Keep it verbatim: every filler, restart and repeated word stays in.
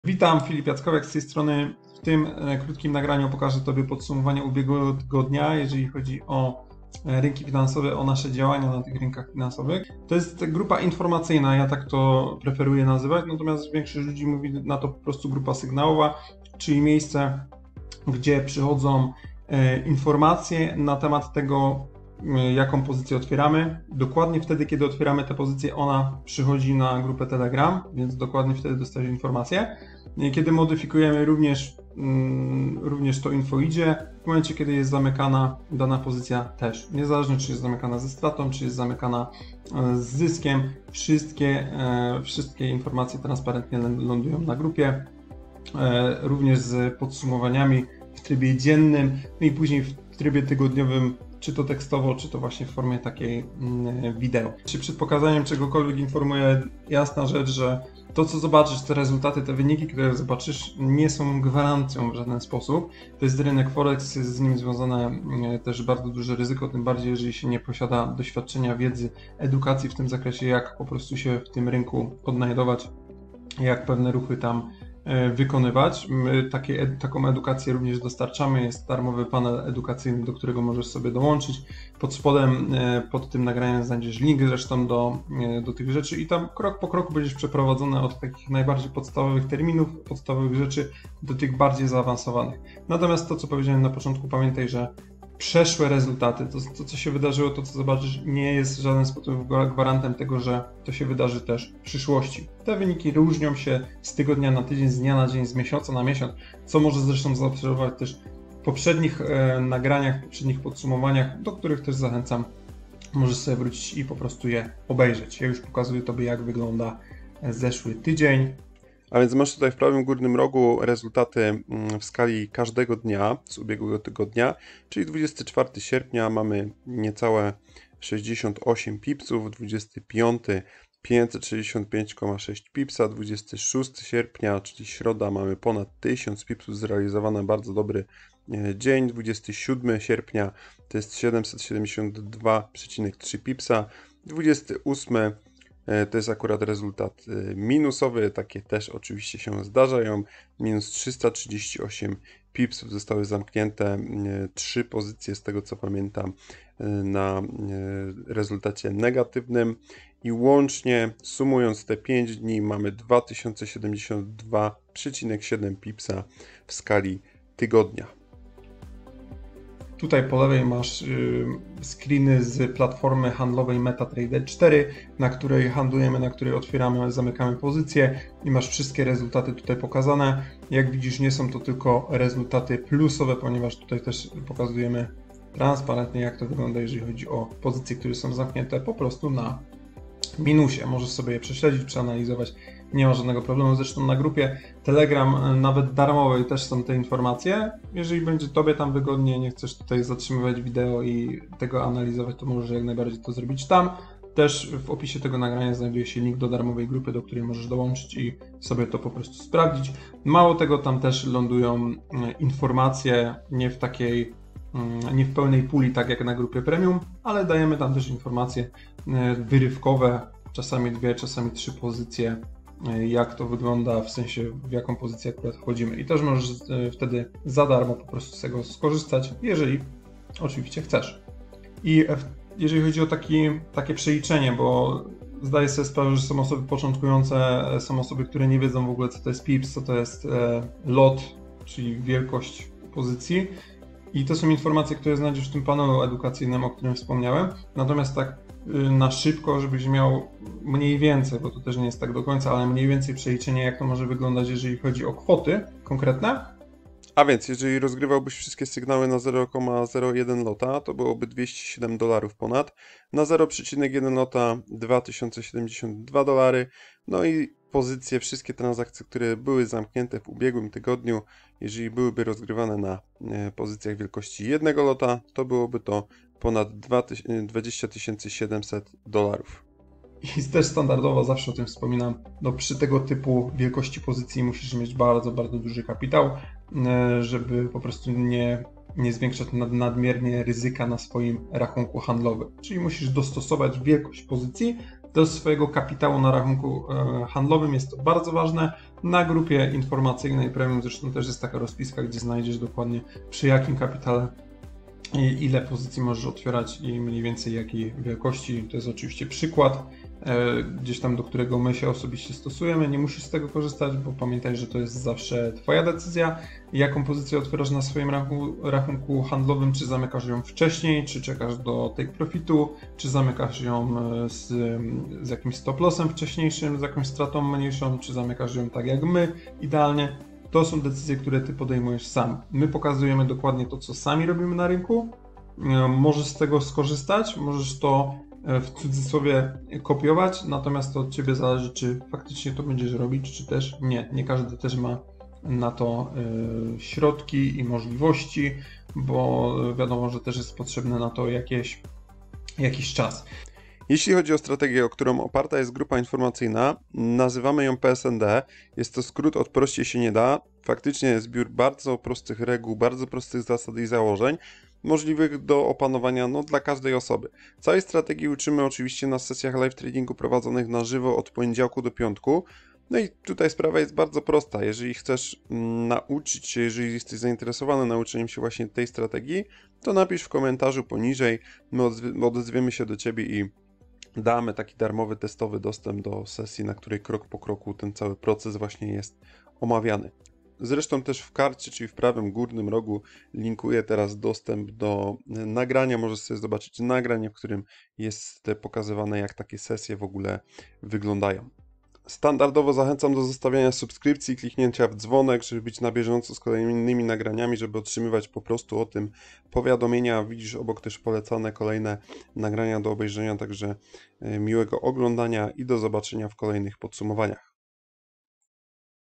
Witam, Filip Jackowiak z tej strony. W tym krótkim nagraniu pokażę Tobie podsumowanie ubiegłego tygodnia, jeżeli chodzi o rynki finansowe, o nasze działania na tych rynkach finansowych. To jest grupa informacyjna, ja tak to preferuję nazywać, natomiast większość ludzi mówi na to po prostu grupa sygnałowa, czyli miejsce, gdzie przychodzą informacje na temat tego, jaką pozycję otwieramy. Dokładnie wtedy, kiedy otwieramy tę pozycję, ona przychodzi na grupę Telegram, więc dokładnie wtedy dostajesz informację. Kiedy modyfikujemy, również, również to info idzie. W momencie, kiedy jest zamykana dana pozycja też. Niezależnie, czy jest zamykana ze stratą, czy jest zamykana z zyskiem, wszystkie, wszystkie informacje transparentnie lądują na grupie. Również z podsumowaniami w trybie dziennym, no i później w trybie tygodniowym, czy to tekstowo, czy to właśnie w formie takiej wideo. Czy przed pokazaniem czegokolwiek informuję jasna rzecz, że to, co zobaczysz, te rezultaty, te wyniki, które zobaczysz, nie są gwarancją w żaden sposób. To jest rynek Forex, jest z nim związane też bardzo duże ryzyko, tym bardziej jeżeli się nie posiada doświadczenia, wiedzy, edukacji w tym zakresie, jak po prostu się w tym rynku odnajdować, jak pewne ruchy tam wykonywać. My takie, taką edukację również dostarczamy. Jest darmowy panel edukacyjny, do którego możesz sobie dołączyć. Pod spodem, pod tym nagraniem znajdziesz link zresztą do, do tych rzeczy i tam krok po kroku będziesz przeprowadzony od takich najbardziej podstawowych terminów, podstawowych rzeczy do tych bardziej zaawansowanych. Natomiast to, co powiedziałem na początku, pamiętaj, że przeszłe rezultaty, to, to co się wydarzyło, to co zobaczysz, nie jest w żaden sposób gwarantem tego, że to się wydarzy też w przyszłości. Te wyniki różnią się z tygodnia na tydzień, z dnia na dzień, z miesiąca na miesiąc, co możesz zresztą zaobserwować też w poprzednich e, nagraniach, w poprzednich podsumowaniach, do których też zachęcam. Możesz sobie wrócić i po prostu je obejrzeć. Ja już pokazuję Tobie, jak wygląda zeszły tydzień. A więc masz tutaj w prawym górnym rogu rezultaty w skali każdego dnia z ubiegłego tygodnia, czyli dwudziestego czwartego sierpnia mamy niecałe sześćdziesiąt osiem pipsów, dwudziestego piątego pięćset sześćdziesiąt pięć przecinek sześć pipsa, dwudziestego szóstego sierpnia, czyli środa, mamy ponad tysiąc pipsów, zrealizowany bardzo dobry dzień, dwudziestego siódmego sierpnia to jest siedemset siedemdziesiąt dwa przecinek trzy pipsa, dwudziestego ósmego to jest akurat rezultat minusowy, takie też oczywiście się zdarzają, minus trzysta trzydzieści osiem pipsów, zostały zamknięte trzy pozycje z tego co pamiętam na rezultacie negatywnym i łącznie sumując te pięć dni mamy dwa tysiące siedemdziesiąt dwa przecinek siedem pipsa w skali tygodnia. Tutaj po lewej masz y, screeny z platformy handlowej MetaTrader cztery, na której handlujemy, na której otwieramy, zamykamy pozycje i masz wszystkie rezultaty tutaj pokazane. Jak widzisz, nie są to tylko rezultaty plusowe, ponieważ tutaj też pokazujemy transparentnie, jak to wygląda, jeżeli chodzi o pozycje, które są zamknięte po prostu na minusie. Możesz sobie je prześledzić, przeanalizować, nie ma żadnego problemu. Zresztą na grupie Telegram, nawet darmowej, też są te informacje. Jeżeli będzie Tobie tam wygodnie, nie chcesz tutaj zatrzymywać wideo i tego analizować, to możesz jak najbardziej to zrobić tam. Też w opisie tego nagrania znajduje się link do darmowej grupy, do której możesz dołączyć i sobie to po prostu sprawdzić. Mało tego, tam też lądują informacje, nie w takiej nie w pełnej puli, tak jak na grupie premium, ale dajemy tam też informacje wyrywkowe, czasami dwie, czasami trzy pozycje, jak to wygląda, w sensie w jaką pozycję akurat wchodzimy. I też możesz wtedy za darmo po prostu z tego skorzystać, jeżeli oczywiście chcesz. I jeżeli chodzi o taki, takie przeliczenie, bo zdaję sobie sprawę, że są osoby początkujące, są osoby, które nie wiedzą w ogóle, co to jest pips, co to jest lot, czyli wielkość pozycji. I to są informacje, które znajdziesz w tym panelu edukacyjnym, o którym wspomniałem. Natomiast tak na szybko, żebyś miał mniej więcej, bo to też nie jest tak do końca, ale mniej więcej przeliczenie, jak to może wyglądać, jeżeli chodzi o kwoty konkretne. A więc, jeżeli rozgrywałbyś wszystkie sygnały na zero przecinek zero jeden lota, to byłoby dwieście siedem dolarów ponad. Na zero przecinek jeden lota dwa tysiące siedemdziesiąt dwa dolary. No i pozycje, wszystkie transakcje, które były zamknięte w ubiegłym tygodniu, jeżeli byłyby rozgrywane na pozycjach wielkości jednego lota, to byłoby to ponad dwadzieścia tysięcy siedemset dolarów. I też standardowo zawsze o tym wspominam, no przy tego typu wielkości pozycji musisz mieć bardzo, bardzo duży kapitał, żeby po prostu nie, nie zwiększać nad, nadmiernie ryzyka na swoim rachunku handlowym. Czyli musisz dostosować wielkość pozycji do swojego kapitału na rachunku handlowym. Jest to bardzo ważne. Na grupie informacyjnej premium zresztą też jest taka rozpiska, gdzie znajdziesz dokładnie przy jakim kapitale i ile pozycji możesz otwierać i mniej więcej jakiej wielkości. To jest oczywiście przykład, e, gdzieś tam do którego my się osobiście stosujemy. Nie musisz z tego korzystać, bo pamiętaj, że to jest zawsze Twoja decyzja, jaką pozycję otwierasz na swoim rachunku, rachunku handlowym, czy zamykasz ją wcześniej, czy czekasz do take profitu, czy zamykasz ją z, z jakimś stop lossem wcześniejszym, z jakąś stratą mniejszą, czy zamykasz ją tak jak my, idealnie. To są decyzje, które Ty podejmujesz sam. My pokazujemy dokładnie to, co sami robimy na rynku. Możesz z tego skorzystać, możesz to w cudzysłowie kopiować, natomiast to od Ciebie zależy, czy faktycznie to będziesz robić, czy też nie. Nie każdy też ma na to środki i możliwości, bo wiadomo, że też jest potrzebny na to jakieś, jakiś czas. Jeśli chodzi o strategię, o którą oparta jest grupa informacyjna, nazywamy ją P S N D. Jest to skrót od prościej się nie da. Faktycznie jest zbiór bardzo prostych reguł, bardzo prostych zasad i założeń, możliwych do opanowania no, dla każdej osoby. Całej strategii uczymy oczywiście na sesjach live tradingu prowadzonych na żywo od poniedziałku do piątku. No i tutaj sprawa jest bardzo prosta. Jeżeli chcesz mm, nauczyć się, jeżeli jesteś zainteresowany nauczeniem się właśnie tej strategii, to napisz w komentarzu poniżej, my odezwiemy się do Ciebie i damy taki darmowy, testowy dostęp do sesji, na której krok po kroku ten cały proces właśnie jest omawiany. Zresztą też w karcie, czyli w prawym górnym rogu linkuję teraz dostęp do nagrania. Możesz sobie zobaczyć nagranie, w którym jest pokazywane, jak takie sesje w ogóle wyglądają. Standardowo zachęcam do zostawiania subskrypcji, kliknięcia w dzwonek, żeby być na bieżąco z kolejnymi nagraniami, żeby otrzymywać po prostu o tym powiadomienia. Widzisz obok też polecane kolejne nagrania do obejrzenia, także miłego oglądania i do zobaczenia w kolejnych podsumowaniach.